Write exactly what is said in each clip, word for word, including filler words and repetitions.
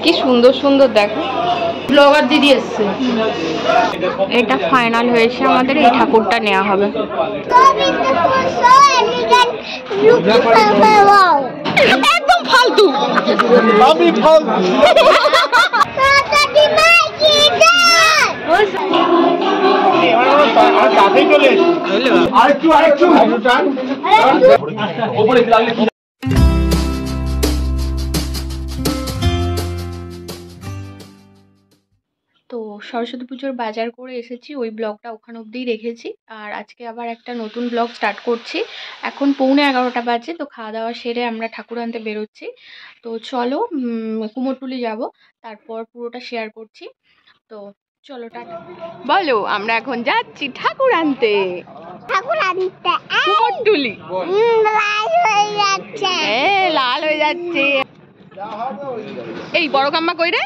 কি সুন্দর সুন্দর দেখো ব্লগার দিদি এসছে। এটা ফাইনাল হয়েছে, আমাদের এই ঠাকুরটা নেওয়া হবে। একদম ফালতু আমি ফালতু আরেকটু আরেকটু তো সরস্বতী পুজোর বাজার করে এসেছি, ওই ব্লগটা ওখানে অবধিই রেখেছি। আর আজকে আবার একটা নতুন ব্লগ স্টার্ট করছি। এখন পৌনে এগারোটা বাজে, তো খাওয়া দাওয়া সেরে আমরা ঠাকুর আনতে বেরোচ্ছি। তো চলো কুমোরটুলি যাব, তারপর পুরোটা শেয়ার করছি। তো চলো টাটা। বলো, আমরা এখন যাচ্ছি ঠাকুর আনতে। ঠাকুর আনতে কুমোরটুলি। লাল হয়ে যাচ্ছে, হ্যাঁ লাল হয়ে যাচ্ছে। এই বড় কাম্মা কই রে?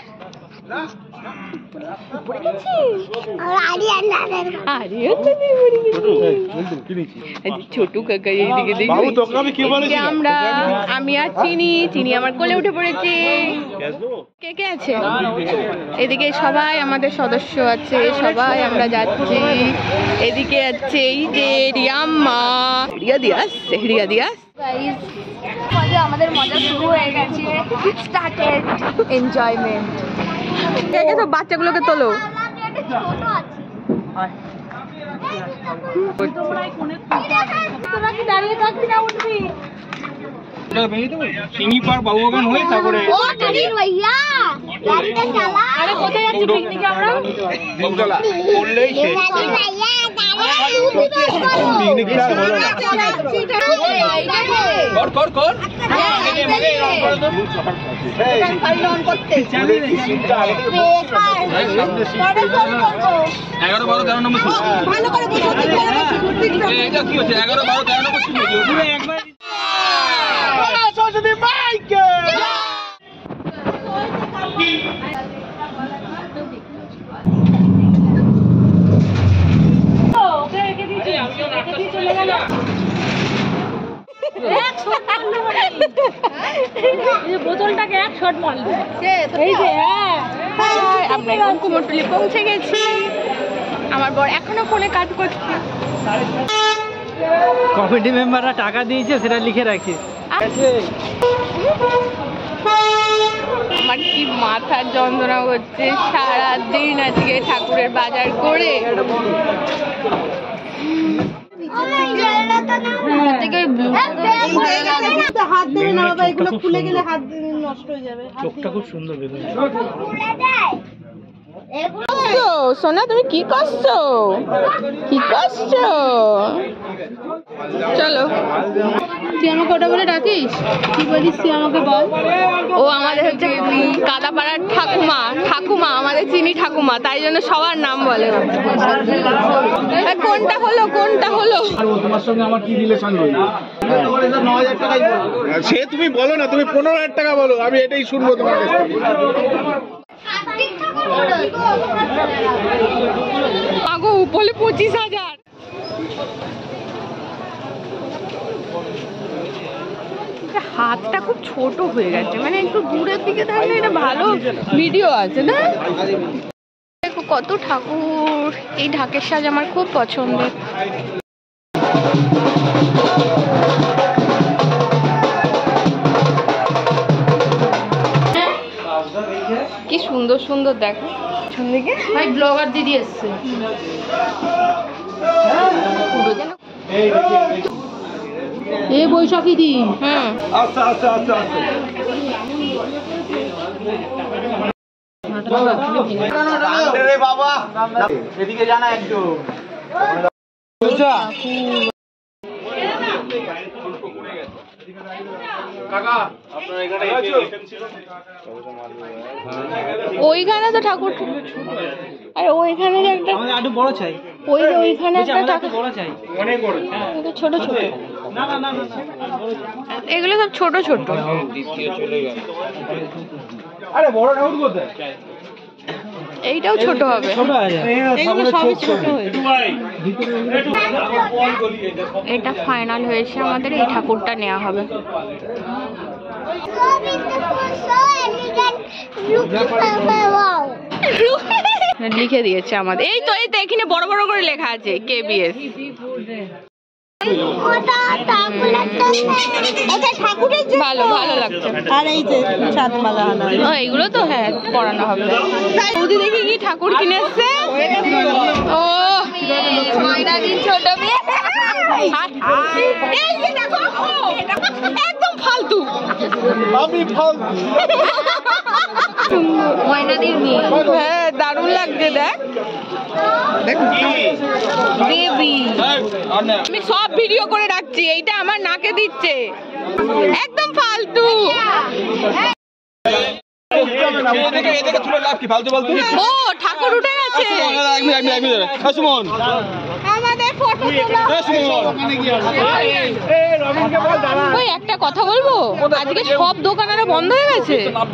ছোটু কাকা এইদিকে দেখি আমরা, আমি আর চিনি চিনি আমার কোলে উঠে পড়েছে। কে কে আছে এদিকে? সবাই আমাদের সদস্য আছে, সবাই আমরা যাচ্ছি। এদিকে আছে এই যে রিয়াম্মা, রিয়া দিয়াস, রিয়া দিয়াস। আমাদের মজা শুরু হয়ে গেছে, স্টার্টেড এনজয়মেন্ট। কে কে সব বাচ্চাগুলোকে তোলো। তোরা কি দাঁড়িয়ে থাকবি না উঠবি? আরে কোথায় যাচ্ছি পিকনিকে আমরা? এগারো বারো তেরো নম্বর কি হচ্ছে? এগারো বারো তেরো নম্বর বোতলটাকে এক শট মারলো। আমরা এখন কুমোরটুলি পৌঁছে গেছি। আমার বর এখনো ফোনে কাজ করছে। কমিটি মেম্বাররা টাকা দিয়েছে, সেটা লিখে রাখি। আমার কি মাথার যন্ত্রণা হচ্ছে, সারাদিন আজকে ঠাকুরের বাজার করে। হাত দেবে না বাবা, এগুলো খুলে গেলে হাত নষ্ট হয়ে যাবে। চোখটা খুব সুন্দর বেগুন। সোনা তুমি কি করছো? কি করছো? চলো। তুই আমাকে ওটা বলে ডাকিস? কি বলিস তুই আমাকে বল? ও আমাদের হচ্ছে কাদাপাড়ার ঠাকুমা। ঠাকুমা আমাদের চিনি ঠাকুমা, তাই জন্য সবার নাম বলে। কোনটা হলো কোনটা হলো? তোমার সঙ্গে আমার কি রিলেশন রইল? সে তুমি বলো না, তুমি পনেরো হাজার টাকা বলো, আমি এটাই শুনবো তোমার কাছ থেকে। আগো বলে পঁচিশ হাজার। হাতটা খুব ছোট হয়ে গেছে, মানে একটু দূরের দিকে থাকলে এটা ভালো ভিডিও আছে না? দেখো কত ঠাকুর। এই ঢাকের সাজ আমার খুব পছন্দের। কি সুন্দর সুন্দর দেখো পিছন দিকে। ভাই ব্লগার দিদি এসছে। এই বৈশাখী দি। হুম আচ্ছা আচ্ছা আচ্ছা আচ্ছা। বাবা এদিকে জানা একটু। ওইখানে তো ঠাকুর, আরে ওইখানে যে একটা একটু বড় চাই। ওই ওইখানে একটা ঠাকুর বড় চাই, ছোট ছোট। না না না এগুলো সব ছোট ছোট। আরে বড় ঠাকুর কোথায়? এইটাও ছোট হবে। এটা ফাইনাল হয়েছে, আমাদের এই ঠাকুরটা নেওয়া হবে। লিখে দিয়েছে আমাদের, এই তো এই তো এখানে বড় বড় করে লেখা আছে কেবিএস। ভালো ভালো লাগছে। আর এই যে সাতমালা ও এইগুলো তো হ্যাঁ পড়ানো হবে। বৌদি দেখি কি ঠাকুর কিনে এসছে। ও ময়নাদির ছোট মেয়ে। এই যে দেখো, একদম ফালতু। আমি ফালতু। ময়নাদির মেয়ে। হ্যাঁ দারুণ লাগছে দেখ। বেবি আমি সব ভিডিও করে রাখছি, এইটা আমার নাকে দিচ্ছে, একদম ফালতু। ও ঠাকুর উঠে গেছে। ওই একটা কথা বলবো, আজকে সব দোকান আরো বন্ধ হয়ে গেছে।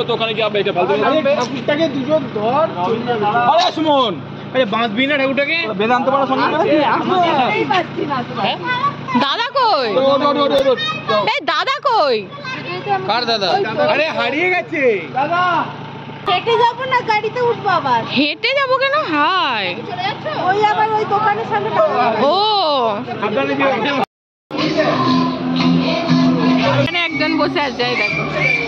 দাদা কই? এই দাদা কই? কার দাদা? আরে হারিয়ে গেছে দাদা। হেঁটে যাবো না গাড়িতে উঠবো আবার? হেঁটে যাবো কেন? হাই ওই আবার ওই দোকানের সামনে। ও এখানে একজন বসে আছে, এই দেখো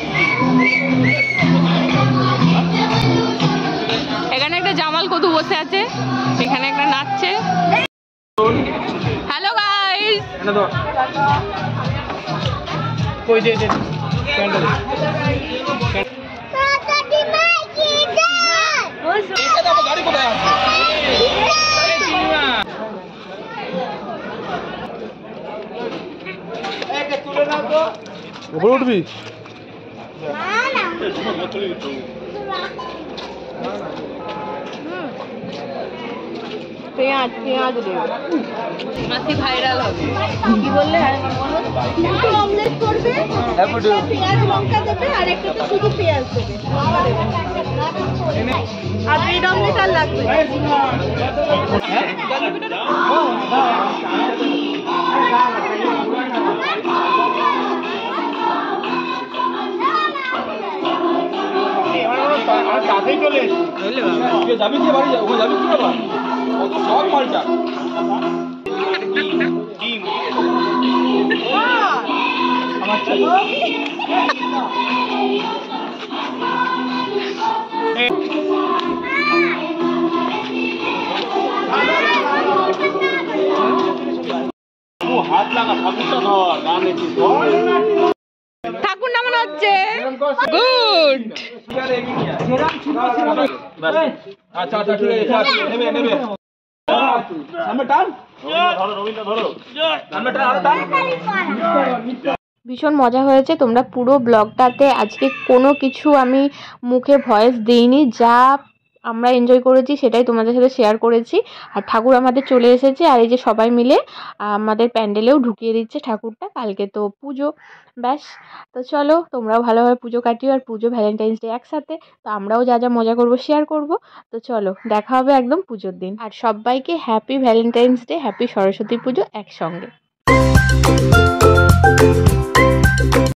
এখানে একটা জামাল কদু বসে আছে, এখানে একটা নাচছে। হ্যালো গাইস, কই দে দে গাড়ি কোথায় আছে? উপরে উঠবি? পেঁয়াজ পেঁয়াজ দেবে, মাসি ভাইরাল হবে। কি বললে? অমলেট করবে, পেঁয়াজ লঙ্কা দেবে, আর একটা তো শুধু পেঁয়াজ দেবে, আর ব্রেড অমলেট আর লাগবে। চলে যাবি কি বাড়ি যাবি কি বাবা? সব পাল্টা হাত লাগা ঠাকুরটা ধর গানে ঠাকুর নামানো হচ্ছে। গুড। আচ্ছা আচ্ছা ঠিক আছে, নেবে নেবে সামনে টান, ধরো রবীন্দ্র ধরো সামনে টান, আরো টান। ভীষণ মজা হয়েছে। তোমরা পুরো ব্লগটাতে আজকে কোনো কিছু আমি মুখে ভয়েস দিইনি, যা আমরা এনজয় করেছি সেটাই তোমাদের সাথে শেয়ার করেছি। আর ঠাকুর আমাদের চলে এসেছে, আর এই যে সবাই মিলে আমাদের প্যান্ডেলেও ঢুকিয়ে দিচ্ছে ঠাকুরটা। কালকে তো পুজো, ব্যাস। তো চলো তোমরাও ভালোভাবে পুজো কাটিও, আর পুজো ভ্যালেন্টাইন্স ডে একসাথে, তো আমরাও যা যা মজা করবো শেয়ার করব। তো চলো দেখা হবে একদম পুজোর দিন। আর সবাইকে happy valentine's day, happy Saraswati Puja একসঙ্গে।